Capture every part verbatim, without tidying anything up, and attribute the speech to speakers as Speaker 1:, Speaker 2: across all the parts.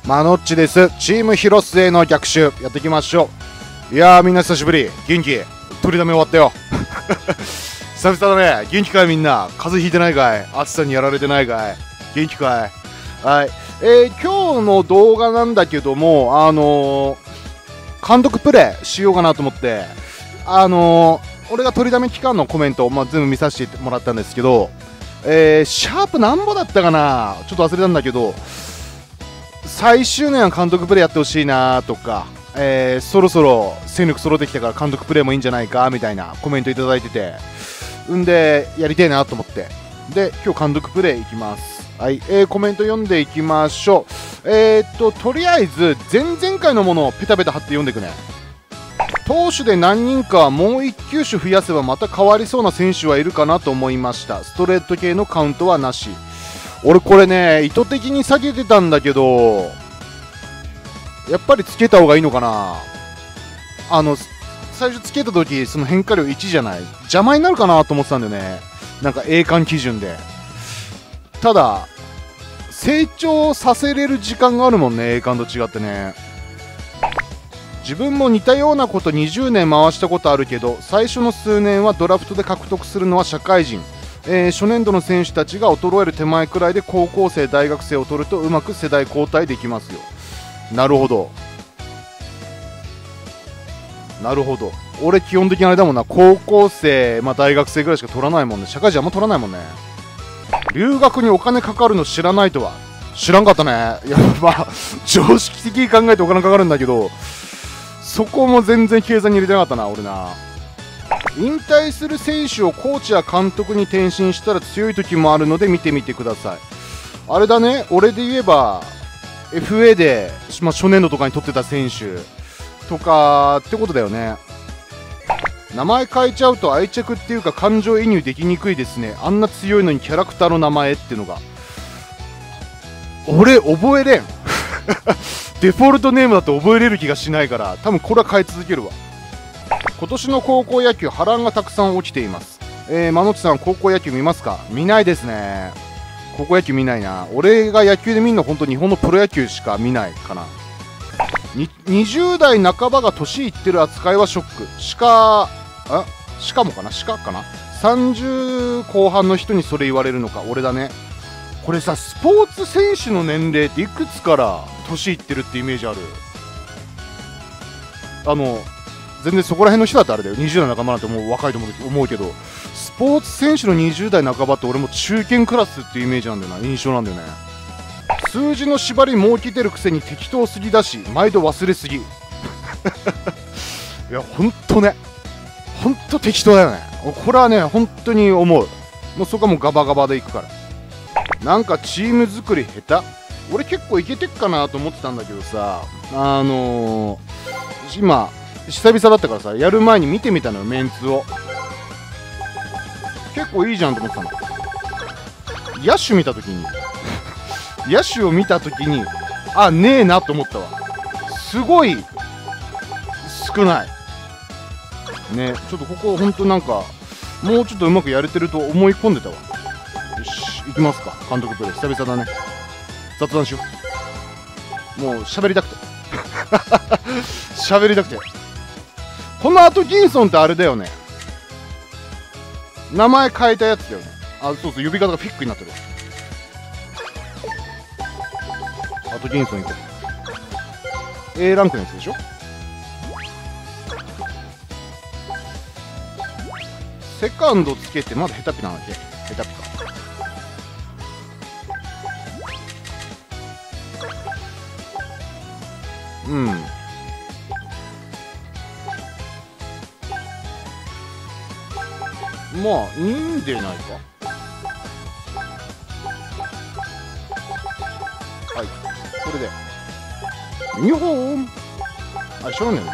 Speaker 1: マノッチです。チーム広末への逆襲やっていきましょう。いやーみんな久しぶり。元気？取りだめ終わったよ久々だね。元気かいみんな。風邪ひいてないかい？暑さにやられてないかい？元気かい？はい、えー、今日の動画なんだけども、あのー、監督プレイしようかなと思って、あのー、俺が取りだめ期間のコメントを、まあ、全部見させてもらったんですけど、えー、シャープなんぼだったかな、ちょっと忘れたんだけど、最終年は監督プレーやってほしいなとか、えー、そろそろ戦力揃ってきたから監督プレーもいいんじゃないかみたいなコメントいただいてて、んでやりたいなと思って、で今日監督プレーいきます。はい、えー、コメント読んでいきましょう。えー、っととりあえず前々回のものをペタペタ貼って読んでいくね。投手で何人かもういち球種増やせばまた変わりそうな選手はいるかなと思いました。ストレート系のカウントはなし。俺これね意図的に下げてたんだけど、やっぱりつけた方がいいのかな。あの最初つけた時その変化量いちじゃない、邪魔になるかなと思ってたんだよね、なんか栄冠基準で。ただ成長させれる時間があるもんね、栄冠と違ってね。自分も似たようなことにじゅうねん回したことあるけど、最初の数年はドラフトで獲得するのは社会人、えー、初年度の選手たちが衰える手前くらいで高校生大学生を取るとうまく世代交代できますよ。なるほどなるほど。俺基本的にあれだもんな、高校生、まあ、大学生ぐらいしか取らないもんね。社会人あんま取らないもんね。留学にお金かかるの知らないとは知らんかったね。いやまあ常識的に考えてお金かかるんだけど、そこも全然計算に入れてなかったな俺な。引退する選手をコーチや監督に転身したら強い時もあるので見てみてください。あれだね、俺で言えば エフエー で、まあ、初年度とかに取ってた選手とかってことだよね。名前変えちゃうと愛着っていうか感情移入できにくいですね。あんな強いのにキャラクターの名前っていうのが俺覚えれんデフォルトネームだと覚えれる気がしないから、多分これは変え続けるわ。今年の高校野球波乱がたくさん起きています。えー、マノッチさん高校野球見ますか？見ないですね。高校野球見ないな。俺が野球で見るの本当日本のプロ野球しか見ないかな。ににじゅう代半ばが年いってる扱いはショック。しかあしかもかなしかかなさんじゅう後半の人にそれ言われるのか。俺だね。これさ、スポーツ選手の年齢っていくつから年いってるってイメージある？あの全然そこら辺の人だってあれだよ、にじゅう代半ばなんてもう若いと思うけど、スポーツ選手のにじゅう代半ばって俺も中堅クラスっていうイメージなんだよな、印象なんだよね。数字の縛り設けてるくせに適当すぎだし毎度忘れすぎいやほんとね、ほんと適当だよね。これはね本当に思う。もうそこはもうガバガバでいくから。なんかチーム作り下手。俺結構いけてっかなと思ってたんだけどさ、あのー、今久々だったからさ、やる前に見てみたのよ、メンツを。結構いいじゃんと思ってたの。野手見た時に野手を見た時にあねえなと思ったわ。すごい少ないね。ちょっとここほんとなんかもうちょっとうまくやれてると思い込んでたわ。よし行きますか、監督プレー。久々だね。雑談しよう。もう喋りたくて喋りたくて。このアトキンソンってあれだよね、名前変えたやつだよね。あ、そうそう、呼び方がフィックになってる。アトキンソンいこう。 A ランクのやつでしょ。セカンドつけてまだヘタピなんだっけ。ヘタピか。うん、まあいいんでないか。はい、これでにほん。あ、しょうねん。はい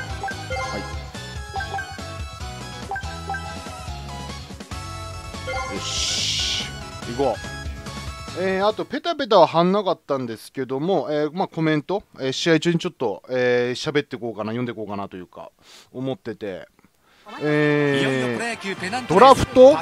Speaker 1: 、よし行こう。えー、あとペタペタは貼んなかったんですけども、えーまあ、コメント、えー、試合中にちょっと喋、えー、っていこうかな、読んでいこうかなというか思ってて、えー、ドラフト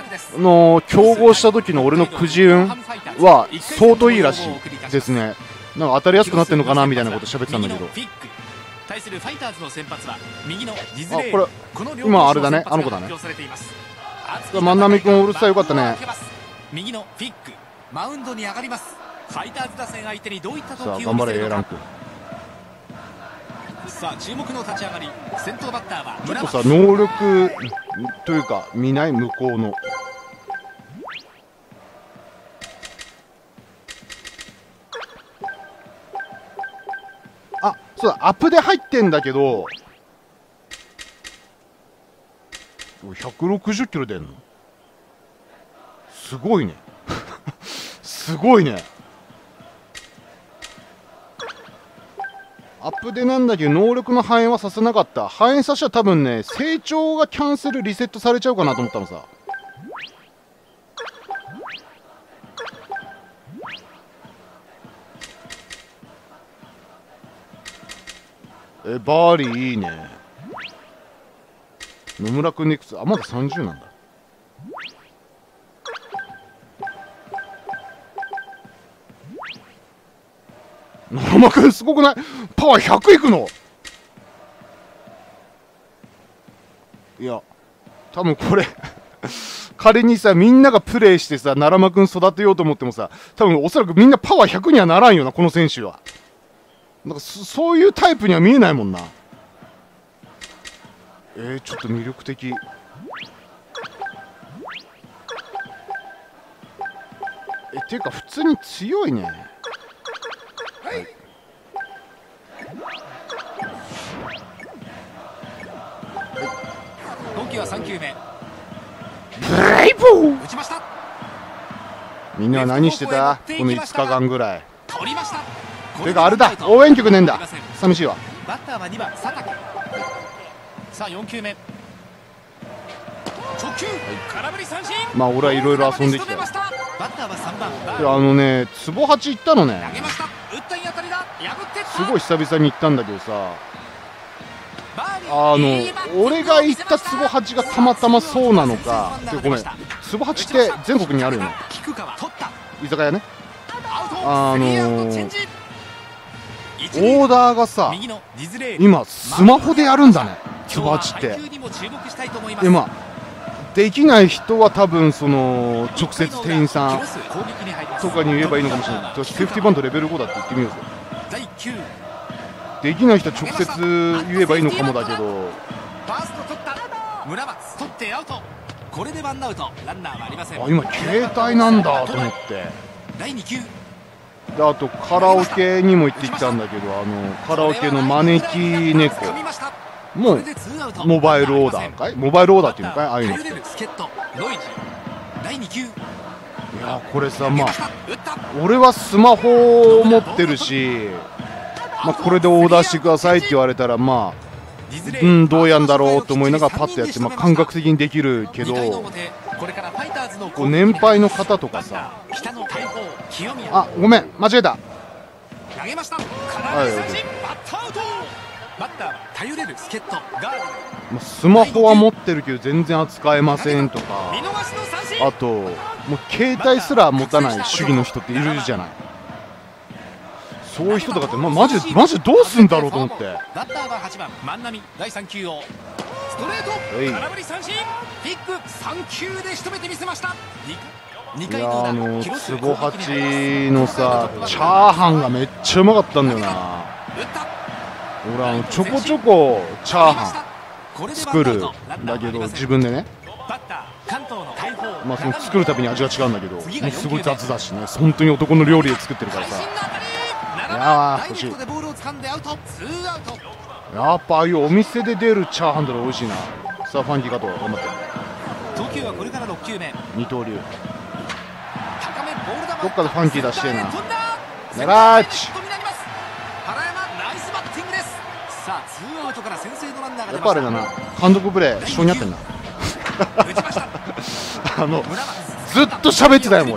Speaker 1: の競合した時の俺のくじ運は相当いいらしいですね。 なんか当たりやすくなってんのかなみたいなこと喋ってたんだけど。
Speaker 2: 対するファイターズの先発は右のディズ
Speaker 1: あ、
Speaker 2: レイ。
Speaker 1: これ今あれだね、あの子だね。万波君オールスターよかったね。
Speaker 2: 右のフィックマウンドに上がります。ファイターズ打線相手にどういった投球を見せる
Speaker 1: のか。さあ頑張れ A ラン
Speaker 2: ク。さあ注目の立ち上がり。先頭バッターは
Speaker 1: ちょっとさ能力というか見ない向こうの。あ、そうだ、アップで入ってんだけどひゃくろくじゅっキロ出んのすごいねすごいね。アップでなんだけど能力の反映はさせなかった。反映させたら多分ね成長がキャンセルリセットされちゃうかなと思ったのさ。え、バーリーいいね。野村君でいくつ？あ、まださんじゅうなんだ。野村君すごくない？パワーひゃくいくの？いや多分これ仮にさみんながプレイしてさ奈良間君育てようと思ってもさ多分おそらくみんなパワーひゃくにはならんよなこの選手は。なんか そ, そういうタイプには見えないもんな。えー、ちょっと魅力的。えっていうか普通に強いね。はい、
Speaker 2: 今季はさん球目
Speaker 1: ブレイボー
Speaker 2: 打ちました。
Speaker 1: みんなは何してたこのいつかかんぐらい。
Speaker 2: 取りました。
Speaker 1: ていうかあれだ応援曲ねえんだ寂しいわ。
Speaker 2: バッターはにばん佐竹。さあよん球目直球空振り三振。
Speaker 1: まあ俺はいろいろ遊んできたよ。
Speaker 2: バッターはさんばん
Speaker 1: いやあのねつぼはち行ったのね。
Speaker 2: 投げました。打ったいい当たりだ。破って
Speaker 1: すごい久々に行ったんだけどさあの俺が行ったつぼはちがたまたまそうなのか。ごめんつぼはちって全国にあるよね居酒屋ね。あのー、オーダーがさ今スマホでやるんだねつぼはちって。でまあできない人は多分その直接店員さんとかに言えばいいのかもしれない。セーフティーバントレベルごだって言ってみようぜ。できない人は直接言えばいいのかもだけど。
Speaker 2: ファースト取った村松取ってアウト。これでワンアウトランナーはありません。
Speaker 1: あ今携帯なんだと思って。
Speaker 2: だいに球
Speaker 1: であとカラオケにも行ってきたんだけどあのカラオケの招き猫もうモバイルオーダーかいモバイルオーダーっていうのかいああいうの。いやこれさまあ俺はスマホを持ってるし、まあ、これでオーダーしてくださいって言われたらまあうんどうやんだろうと思いながらパッとやって、まあ、感覚的にできるけどこう年配の方とかさあごめん間違えた。
Speaker 2: 投げました。空振り三振バッターアウト。バッターは頼れる助っ人ガード。
Speaker 1: スマホは持ってるけど全然扱えませんとかあともう携帯すら持たない主義の人っているじゃない。そういう人とかって、ま、マジでマジでどうすんだろうと思って。
Speaker 2: バッターははちばん万波だいさん球をストレート空振り三振ピックさん球で仕留めてみせました。
Speaker 1: いやあのつぼはちのさチャーハンがめっちゃうまかったんだよな。俺あのちょこちょこチャーハン作るんだけど自分でねまあその作るたびに味が違うんだけどもうすごい雑だしね本当に男の料理で作ってるからさ。いやー欲しい。やっぱああいうお店で出るチャーハンだと美味しいな。さあファンキー加藤頑張って。
Speaker 2: 投球はこれからろく球目
Speaker 1: 二刀流どっかでファンキー出してんな。長ーちやっぱあれだな監督プレー性に合ってんなあのずっと喋ってたよもう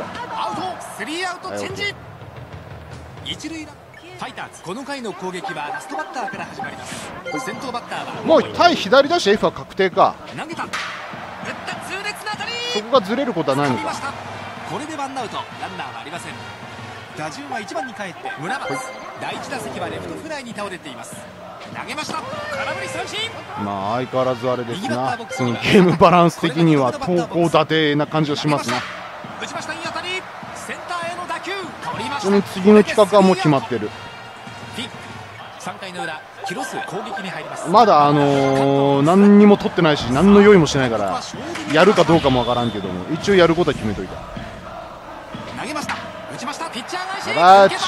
Speaker 2: この回の攻撃はラストバッターから始まります。先頭バッターは
Speaker 1: もう対左打者 F は確定か。
Speaker 2: 投げた打った痛烈な当たり。
Speaker 1: そこがずれることはないのか。
Speaker 2: これでワンアウトランナーはありません。 打順はいちばんに帰って村松、だいいち打席はレフトフライに倒れています。投げました。空振り三振。
Speaker 1: まあ相変わらずあれですな、そのゲームバランス的には投稿立てな感じがしますな。
Speaker 2: 打ちました。いい当たり、センターへの打球、取りました。
Speaker 1: ちなみに次の企画はもう決まってる。
Speaker 2: さんかいの裏、キロス攻撃に入ります。
Speaker 1: まだあのー、何にも取ってないし何の用意もしないからやるかどうかもわからんけども、一応やることは決めといた。
Speaker 2: 投げました。打ちました。ピッチャー返し、抜けた。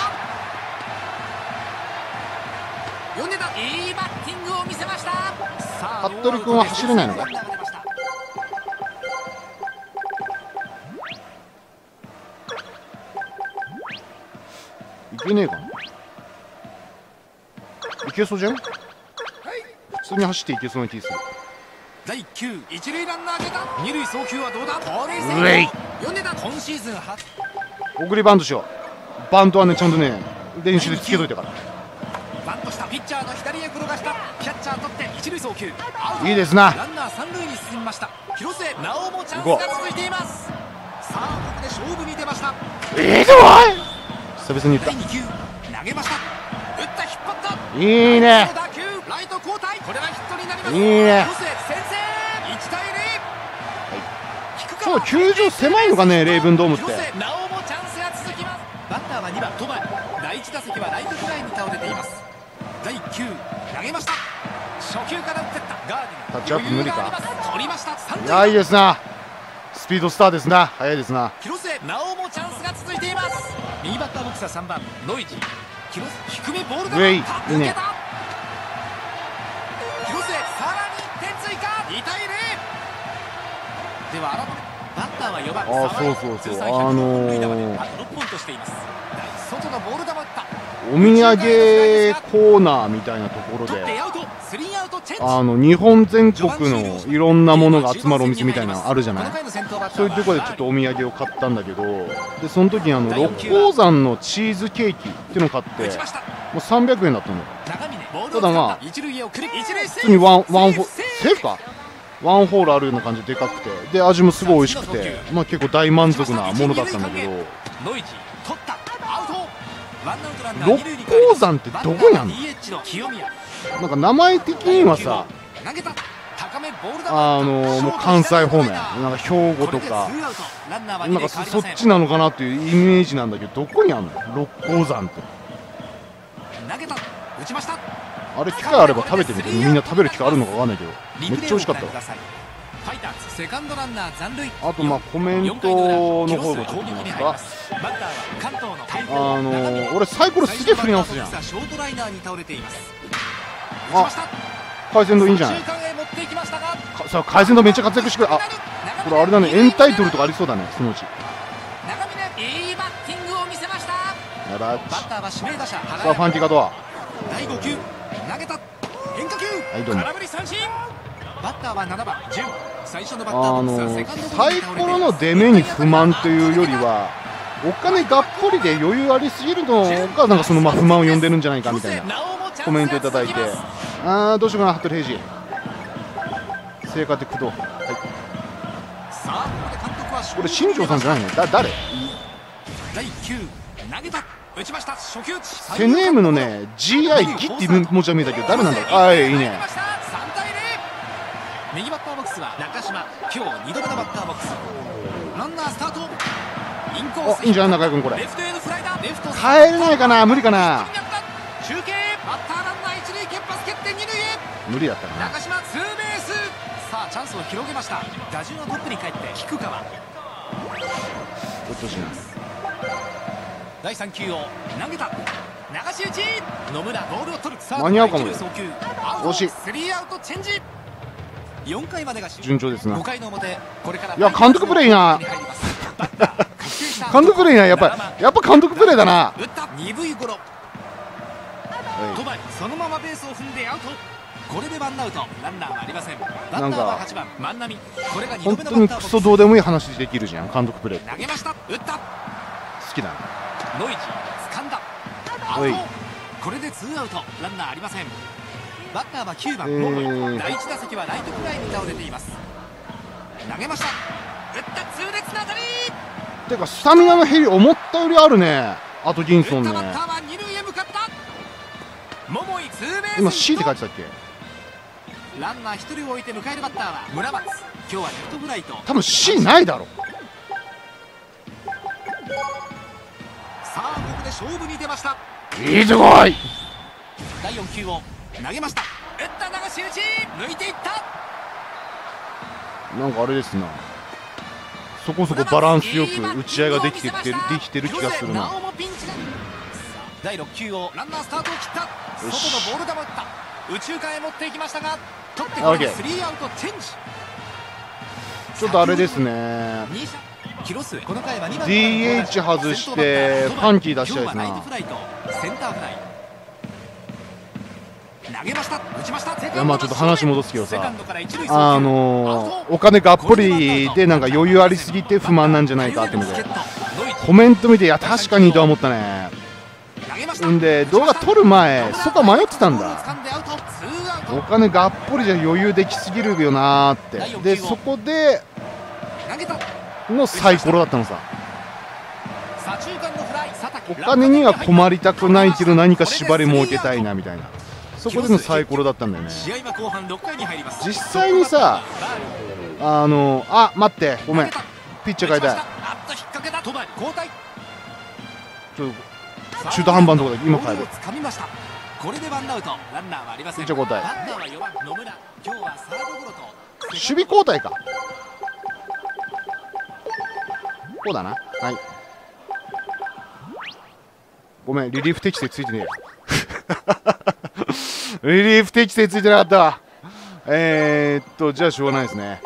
Speaker 2: 読んでた。いいバッティングを見せました。さあ
Speaker 1: 服部君は走れないのか。いけねえかな。いけそうじゃん。普通に走っていけそうな気がする。
Speaker 2: だいいっ球、一塁ランナー出た。二塁送球はどうだ。盗塁
Speaker 1: うえい。
Speaker 2: 読んでた。今シーズン初
Speaker 1: 送りバントしよう。バントはねちゃんとね練習でつけといたから。
Speaker 2: バントした。ピッチャーの左へ転がした。キャッチャー取って一塁送球。
Speaker 1: いいですな。
Speaker 2: ランナー三塁に進みました。広瀬、なおもチャンスが続いています。さあここで勝負に出ました。
Speaker 1: ええー、でも久々に言った。
Speaker 2: だいに球、投げました。打った、引っ張った。
Speaker 1: いいね。
Speaker 2: 打球、ライト交代。これはヒットになります。
Speaker 1: いいね。
Speaker 2: 広瀬先制。いちたいゼロ。
Speaker 1: そう、球場狭いのかね、レイブンドームって。
Speaker 2: 広瀬、なおもチャンスが続きます。バッターはにばん戸張。だいいち打席はライトフライに倒れています。だいいっ球、投げました。初球から打ってった。ガーディナー、
Speaker 1: タッチアップ無理か。
Speaker 2: 取りました。
Speaker 1: いや、いいですな。スピードスターですな。速いですな。
Speaker 2: 広瀬、なおもチャンスが続いています。右バッターボックスはさんばんノイジー。広瀬、低めボールだ。
Speaker 1: ウェイ、いいね。
Speaker 2: 広瀬、さらにいってん追加。にたいゼロ。では改めバッターはよばん。
Speaker 1: あ、そうそうそう、あのー、
Speaker 2: あとろっぽんとしています。外のボール球打った。
Speaker 1: お土産コーナーみたいなところで、あの日本全国のいろんなものが集まるお店みたいなのあるじゃない。そういうところでちょっとお土産を買ったんだけど、でその時にあの六甲山のチーズケーキっていうのを買ってもうさんびゃくえんだったの。ただまあ普通にワンワンホセーフかワンホールあるような感じででかくて、で味もすごい美味しくて、まあ結構大満足なものだったんだけど、六甲山ってどこにあんの？なんか名前的にはさ、あのもう関西方面、なんか兵庫とかなんか そ, そっちなのかなっていうイメージなんだけど、どこにあんの六甲山って。あれ機会あれば食べてみて、みんな食べる機会あるのかわかんないけどめっちゃ美味しかったよ。あとまあコメントの方がちょっと見ますか。あのー、俺サイコロすげえ振り直すじゃん。あ、海鮮丼いいんじゃない。さあ海鮮丼めっちゃ活躍してくれ。あ、これあれだね、エンタイトルとかありそうだね、そのうち。やばっち。さあファンティカドア。はいどうも。あのサイコロの出目に不満というよりは、お金がっぽりで余裕ありすぎるのがなんかそのまあ不満を呼んでるんじゃないかみたいなコメントいただいて、あーどうしようかな。服部平次聖火的工藤、はい、これ新庄さんじゃないの？だ誰？セネームのね ジーアイ ギっていう文字が見えたけど誰なんだろう。あーいいね。
Speaker 2: 右バッターボックスは中島、今日にどめのバッターボックス。ランナースタート。インコース。
Speaker 1: いいんじゃない中居君これ。
Speaker 2: レフトへのフライだ。レフト。
Speaker 1: 帰れないかな、無理かな。
Speaker 2: 中継。バッターランナー一塁、ケンパス蹴って二塁へ。
Speaker 1: 無理だったな。
Speaker 2: 中島ツーベース。さあチャンスを広げました。打順はトップに帰って菊川。
Speaker 1: どっちしな。
Speaker 2: だいさん球を投げた。流し打ち。野村ボールを取る。
Speaker 1: 間に合うかもよ。惜しい。
Speaker 2: スリーアウトチェンジ。よんかいまでが
Speaker 1: 順調ですな。
Speaker 2: ごかいの表、これから
Speaker 1: いや監督プレイな。監督プレイな、やっぱやっぱ監督プレイだな。
Speaker 2: 打った鈍いゴロ。戸張そのままベースを踏んでアウト。これでワンアウト、ランナーはありません。バッターははちばん万波。これがにどめのバッターボックス。本当にクソどうでもいい話できるじゃん監督プレイ。 投げました。打った。
Speaker 1: 好きだな。
Speaker 2: ノイジー掴んだ。アウト。これでツーアウト、ランナーありません。バッターはきゅうばん桃井。だいいち打席はライトフライに倒れています。投げました。打った。痛烈な当たり。
Speaker 1: てかスタミナの減り思ったよりあるね。 アトキンソンね。今 シー って書いてたっけ。
Speaker 2: ランナーひとりを置いて迎えるバッターは村松。今日はレフトフライと。
Speaker 1: 多分 シー ないだろ。
Speaker 2: さあここで勝負に出ました。
Speaker 1: いいとこい。
Speaker 2: だいよん球を投げました。打った流し打ち抜いていった。
Speaker 1: なんかあれですな、そこそこバランスよく打ち合いができてってできてる気がするな。
Speaker 2: だいろっ球をランナースタートを切った。外のボール球打った。右中間へ持っていきましたが取ってこれスリーアウトチェンジ。
Speaker 1: ちょっとあれですね、 ディーエイチ 外してファンキー出したいですな。いやまあちょっと話戻すけどさ、あのー、お金がっぽりでなんか余裕ありすぎて不満なんじゃないかってのでコメント見て、いや確かにとは思ったね。んで動画撮る前そこは迷ってたんだ。お金がっぽりじゃ余裕できすぎるよなーって。でそこでのサイコロだったのさ。お金には困りたくないけど何か縛り設けたいなみたいな、そこでのサイコロだったんだよね。実際にさ、あのあ待ってごめん、ピッチャー変えたい。ちょっと中途半端のところで今変える。
Speaker 2: これでワンアウトランナーはありません。
Speaker 1: ピッチャー交代。
Speaker 2: バッターはよばん野村。今日はサードゴロと
Speaker 1: 守備交代か。こうだな。はい、ごめんリリーフ適正ついてねえリリーフ適正ついてなかったわ。えー、っとじゃあしょうがないですね。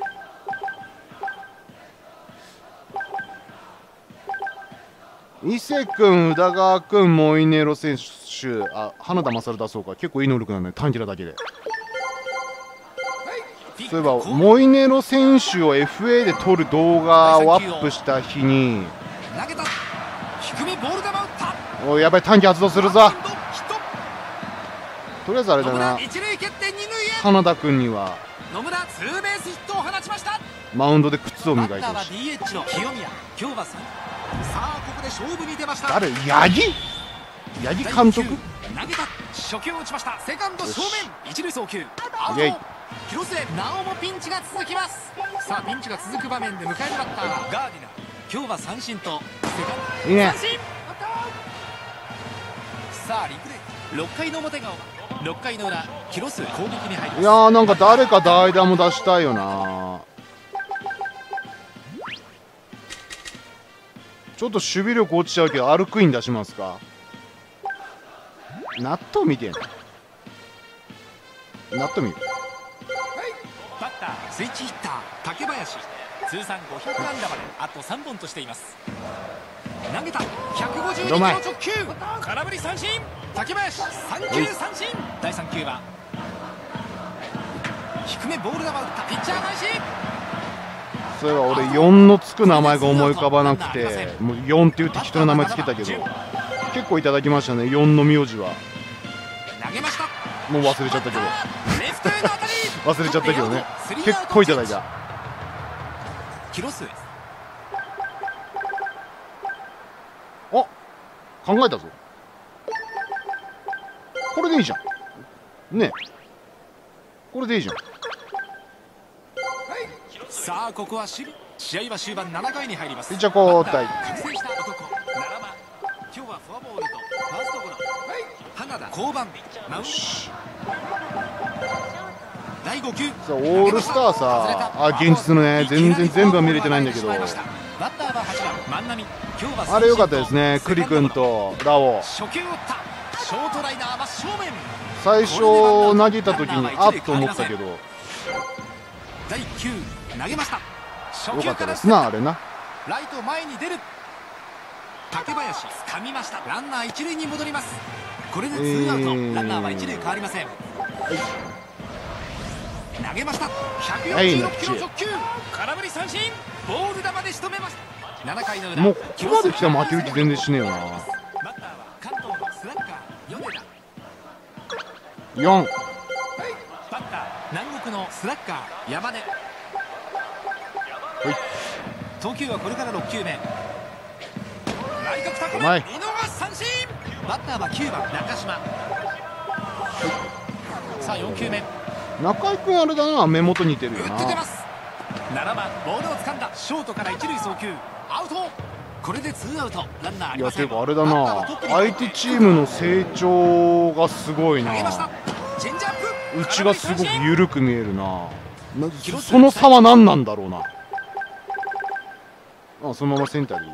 Speaker 1: 伊勢君、宇田川君、モイネロ選手、あ花田勝出そうか。結構いい能力なんだね、短期だけで。そういえばモイネロ選手を エフエー で撮る動画をアップした日に、おいやばい短期発動するぞ。とりあえずあれだな、花田君にはマウンドで靴を磨いてほしい。誰？八木？八木監督？
Speaker 2: 初球を打ちました。セカンド正面一塁送球アウト。広末なおもピンチが続きます。さあピンチが続く場面で迎えるバッターはガーディナー。今日は三振とセカンド
Speaker 1: いいね。
Speaker 2: 三振。さあリプレイろっかいの表がろっかいの裏広末攻撃に入ります。
Speaker 1: いやーなんか誰か代打も出したいよな。ちょっと守備力落ちちゃうけどアルクイン出しますか。納豆見てんの納豆見る。
Speaker 2: バッタースイッチヒッター竹林通算ごひゃく安打まであとさんぼんとしています。投げたひゃくごじゅうにキロ直球空振り三振竹林さん球三振。だいさん球は低めボール球打ったピッチャー返し。
Speaker 1: そういえば俺よんのつく名前が思い浮かばなくて、もうよんっていう適当な名前つけたけど結構いただきましたね。よんの名字はもう忘れちゃったけど忘れちゃったけどね、結構いただいた。あ、考えたぞ。これでいいじゃんね。これでいいじゃん。
Speaker 2: さあここは守備。試合は終盤ななかいに入ります。
Speaker 1: ピッチャー交代。
Speaker 2: 覚醒した男奈良間。今日はフォアボールとファーストゴロ。花田降板マウンドだいご球。
Speaker 1: さあオールスターさあ現実のね全然全部は見れてないんだけど、
Speaker 2: バッターははちばん万波。今日は
Speaker 1: あれ良かったですね。栗君とラオ
Speaker 2: 初球打ったショートライナー真正面。
Speaker 1: 最初投げた時にあっと思ったけど
Speaker 2: だいいっ球投げました。
Speaker 1: 良かったですなあれな。
Speaker 2: ライト前に出る竹林掴みました。ランナー一塁に戻ります。これでツーアウト、えー、ランナーは一塁変わりません。はい、投げました。ひゃくよんじゅうろくキロ直球空振り三振ボール球で仕留めました。ななかいの裏
Speaker 1: もうここまで来たら負け打ち全然しねえよな。
Speaker 2: バッターは関東のスラッガー米田
Speaker 1: よん。
Speaker 2: バッター南国のスラッガー山根。投球はこれからろっ球目。ライ外角高め、
Speaker 1: うまい。
Speaker 2: 見逃し三振。バッターはきゅうばん中島。さあよんきゅうめ、
Speaker 1: 中井君あれだな、目元似てるよ
Speaker 2: 打
Speaker 1: な。
Speaker 2: って出ます。ななばんボールを掴んだ、ショートから一塁送球、アウト。これでツーアウト、ランナーあ
Speaker 1: いや、
Speaker 2: りません。
Speaker 1: ていうかあれだな、相手チームの成長がすごいな。
Speaker 2: 投げました。チェンジアップ、
Speaker 1: うちがすごく緩く見えるな。なそその差は何なんだろうな。あ、そのままセンターに。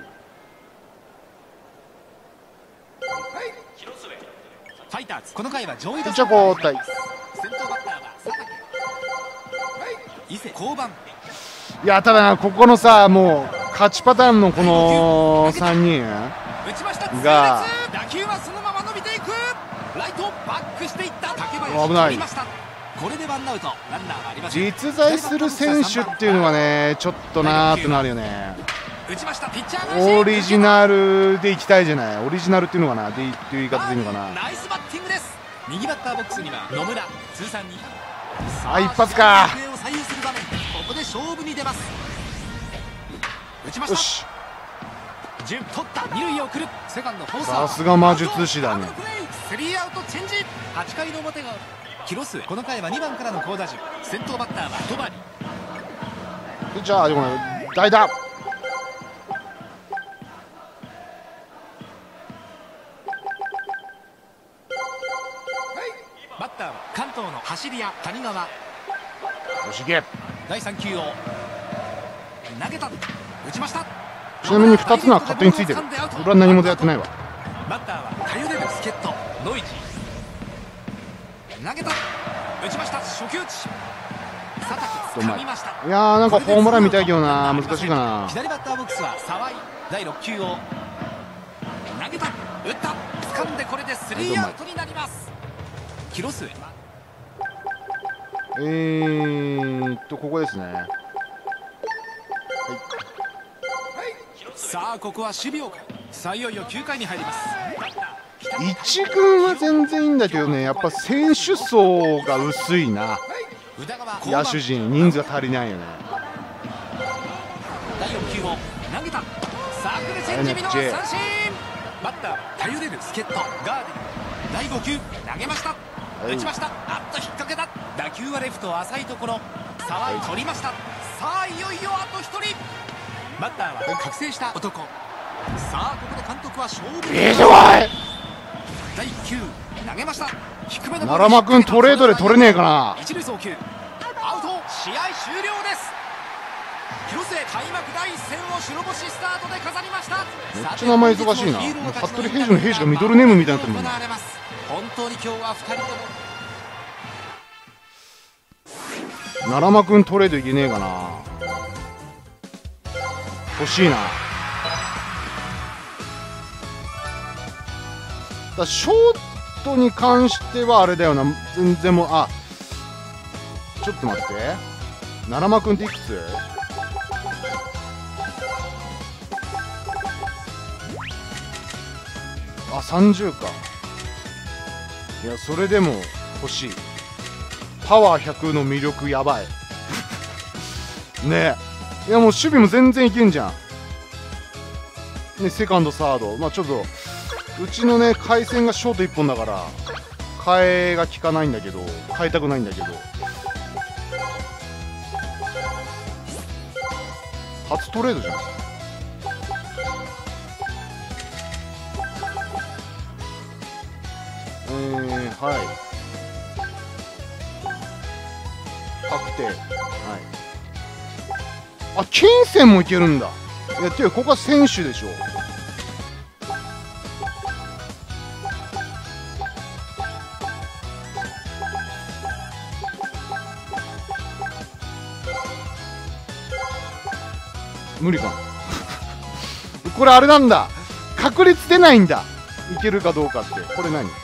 Speaker 2: ファイターズこの回は上位打
Speaker 1: ピッチャー交代。
Speaker 2: 先頭バッターは佐竹。伊勢降板。
Speaker 1: いや、ただな、ここのさ、もう勝ちパターンのこのさんにん
Speaker 2: 打ちました。
Speaker 1: が
Speaker 2: 打球はそのまま伸びていく。ライトバックしていった竹林。
Speaker 1: 危ない。
Speaker 2: 取りました。これでワンアウト、ランナーはありません。
Speaker 1: 実在する選手っていうのはね、ちょっとなーってなるよね。
Speaker 2: 打ちました。ピッチャー
Speaker 1: オリジナルでいきたいじゃない。オリジナルっていうのかな、でっていう言い方でいいのかな。
Speaker 2: ナイスバッティングです。右バッターボックスには野村、通算に。
Speaker 1: あ、一発か。
Speaker 2: 試合を左右する場面、ここで勝負に出ます。打ちました。
Speaker 1: よし、
Speaker 2: 順取った、二塁へ送る。セカンドフォースアウト。
Speaker 1: さすが魔術師だね。
Speaker 2: スリーアウトチェンジ。はちかいの表が広末。この回はにばんからの好打順。先頭バッターは戸張。
Speaker 1: じゃあでも代打。
Speaker 2: バッターは関東の走り屋谷川。
Speaker 1: よし、いけ。
Speaker 2: だいさん球を投げた。打ちました。
Speaker 1: ちなみにふたつのは勝手についてる。俺は何もやってないわ。
Speaker 2: バッターは頼れる助っ人ノイジー。投げた。打ちました。初球打ち。佐竹掴みました。
Speaker 1: いやー、なんかホームラン見たいけどな、難しいかな。
Speaker 2: 左バッターボックスは沢井。だいろっ球を投げた。打った。掴んでこれでスリーアウトになります。広末。
Speaker 1: えーっとここですね。はい、
Speaker 2: さあここは守備を。さあいよいよきゅうかいに入ります。
Speaker 1: 一軍は全然いいんだけどね、やっぱ選手層が薄いな。野手陣人数が足りないよね。
Speaker 2: だいよん球を投げた。サークルチェンジ見逃し三振。バッターは頼れる助っ人ガーデン。だいご球投げました。打ちました。あっと引っ掛けた。打球はレフト浅いところ。沢井取りました。さあいよいよあとひとり。バッターは覚醒した男。さあここで監督は勝負。
Speaker 1: いいじゃない。
Speaker 2: だいいっ球投げました。低めの
Speaker 1: 奈良間君トレードで取れねえかな。
Speaker 2: 一塁送球アウト。試合終了です。広末開幕だいいっ戦を白星スタートで飾りました。
Speaker 1: めっちゃ名前忙しいな。服部平次の平次がミドルネームみたいになってるもん。
Speaker 2: 本当に今日はふたりとも。
Speaker 1: 奈良間君トレードいけねえかな。欲しいな。だショートに関してはあれだよな、全然もう、あ、ちょっと待って、奈良間君っていくつ？あ、さんじゅうか。いや、それでも欲しい。パワーひゃくの魅力やばいねえ。いや、もう守備も全然いけんじゃんね。セカンドサード、まあちょっとうちのね回線がショートいっぽんだから替えが効かないんだけど、変えたくないんだけど、初トレードじゃん。えー、はい、確定。はい、あ、金銭もいけるんだ。いや、ていうかここは選手でしょ。無理かなこれあれなんだ、確率出ないんだ、いけるかどうかって。これ何？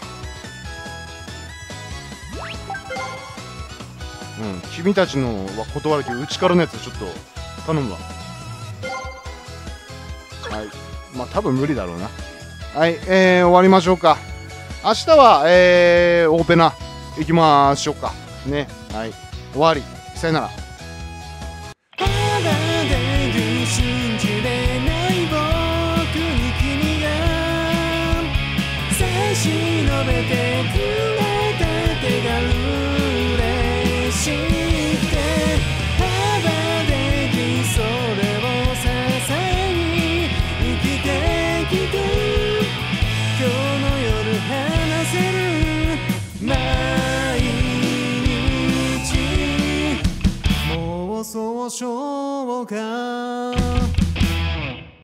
Speaker 1: うん、君たちのは断るけど、うちからのやつちょっと頼むわ。はい、まあ多分無理だろうな。はい、えー、終わりましょうか。明日は、えー、オーペナ行きましょうかね。はい、終わり、さよなら。
Speaker 3: 信じれない僕に君がしょうか。